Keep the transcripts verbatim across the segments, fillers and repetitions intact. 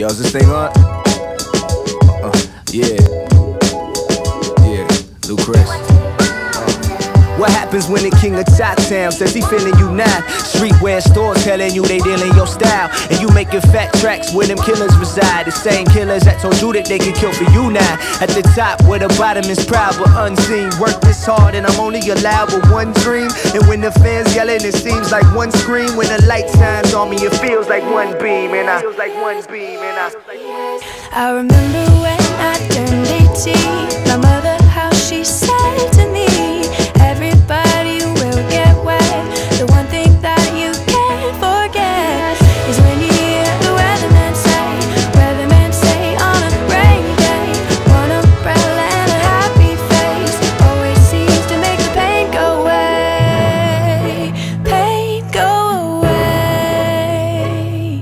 Yo, is this thing on? Uh, yeah. Yeah, Lou Chris. What happens when the king of Top Town says he feeling you now? Streetwear stores telling you they dealing your style, and you making fat tracks where them killers reside. The same killers that told you that they could kill for you now. At the top where the bottom is proud but unseen. Work this hard and I'm only allowed with one dream. And when the fans yelling, it seems like one scream. When the light shines on me, it feels like one beam. And I feels like one beam. And I I remember when I turned eighteen. My mother, how she said to me, everybody will get wet. The one thing that you can't forget is when you hear the weatherman say, weatherman say on a rainy day, one umbrella and a happy face always seems to make the pain go away. Pain go away.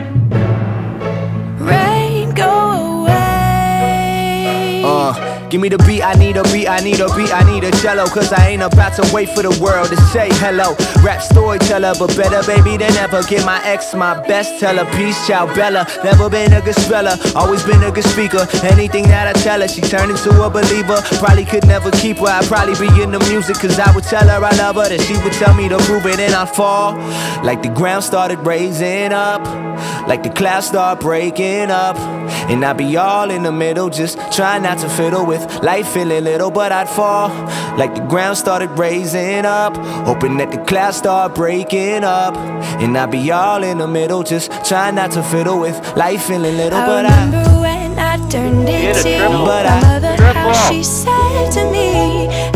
Rain go away. Uh, give me the beat, I need a beat, I need a beat, I need a cello. Cause I ain't about to wait for the world to say hello. Rap storyteller, but better baby than ever. Give my ex my best teller, peace, ciao Bella. Never been a good speller, always been a good speaker. Anything that I tell her, she turned into a believer. Probably could never keep her, I'd probably be in the music. Cause I would tell her I love her, then she would tell me to prove it. And I'd fall, like the ground started raising up, like the clouds start breaking up. And I'd be all in the middle, just trying not to fiddle with life, feeling little. But I'd fall, like the ground started raising up, hoping that the clouds start breaking up. And I'd be all in the middle, just trying not to fiddle with life, feeling little. I But remember I when I turned eighteen. But My I mother, how she said to me,